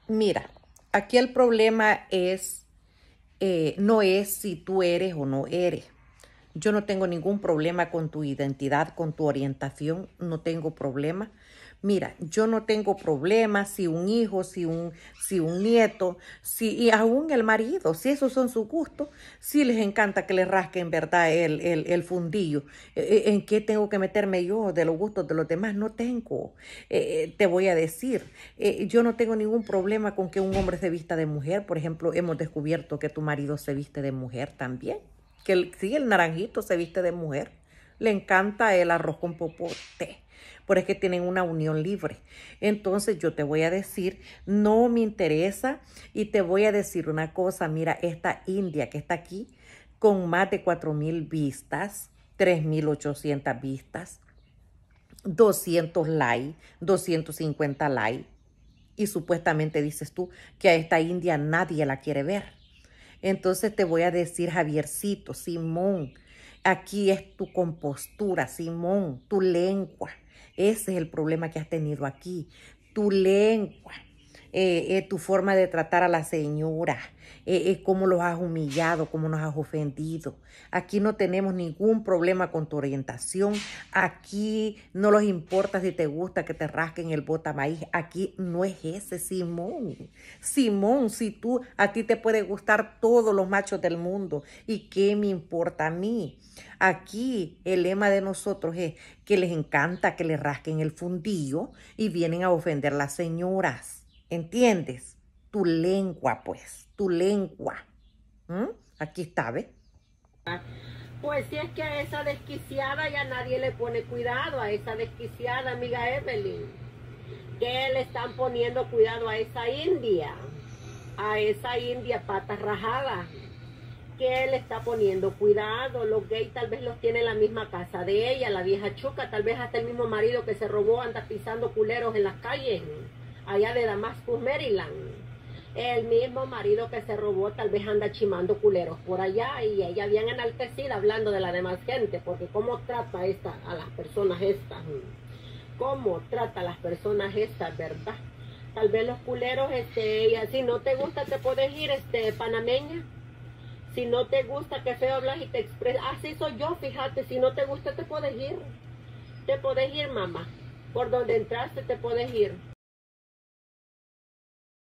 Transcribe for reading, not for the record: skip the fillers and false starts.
Mira, aquí el problema es, no es si tú eres o no eres. Yo no tengo ningún problema con tu identidad, con tu orientación, no tengo problema. Mira, yo no tengo problema si un hijo, si un nieto, y aún el marido, si esos son sus gustos, si les encanta que les rasquen, ¿verdad?, el fundillo. ¿En qué tengo que meterme yo de los gustos de los demás? No tengo. Te voy a decir, yo no tengo ningún problema con que un hombre se vista de mujer. Por ejemplo, hemos descubierto que tu marido se viste de mujer también. Sí, el naranjito se viste de mujer. Le encanta el arroz con popote. Por es que tienen una unión libre. Entonces yo te voy a decir, no me interesa. Y te voy a decir una cosa. Mira, esta India que está aquí con más de 4,000 vistas, 3,800 vistas, 200 likes, 250 likes. Y supuestamente dices tú que a esta India nadie la quiere ver. Entonces te voy a decir, Javiercito, Simón, aquí es tu compostura, Simón, tu lengua. Ese es el problema que has tenido aquí, tu lengua, tu forma de tratar a la señora, cómo los has humillado, cómo nos has ofendido. Aquí no tenemos ningún problema con tu orientación. Aquí no les importa si te gusta que te rasquen el bota maíz. Aquí no es ese, Simón. Simón, si a ti te puede gustar todos los machos del mundo. ¿Y qué me importa a mí? Aquí el lema de nosotros es que les encanta que les rasquen el fundillo y vienen a ofender a las señoras. ¿Entiendes? Tu lengua, pues, tu lengua. Aquí está, ¿ves? Pues si es que a esa desquiciada ya nadie le pone cuidado, a esa desquiciada, amiga Evelyn. Que le están poniendo cuidado a esa india patas rajadas. Que le está poniendo cuidado. Los gays tal vez los tiene en la misma casa de ella, la vieja chuca, tal vez hasta el mismo marido que se robó anda pisando culeros en las calles, allá de Damascus, Maryland. El mismo marido que se robó tal vez anda chimando culeros por allá y ella bien enaltecida hablando de la demás gente, porque cómo trata a las personas estas, cómo trata a las personas estas, ¿verdad? Tal vez los culeros, ella, si no te gusta te puedes ir, panameña. Si no te gusta, que feo hablas y te expresas. Así soy yo, fíjate, si no te gusta te puedes ir. Te puedes ir, mamá. Por donde entraste te puedes ir.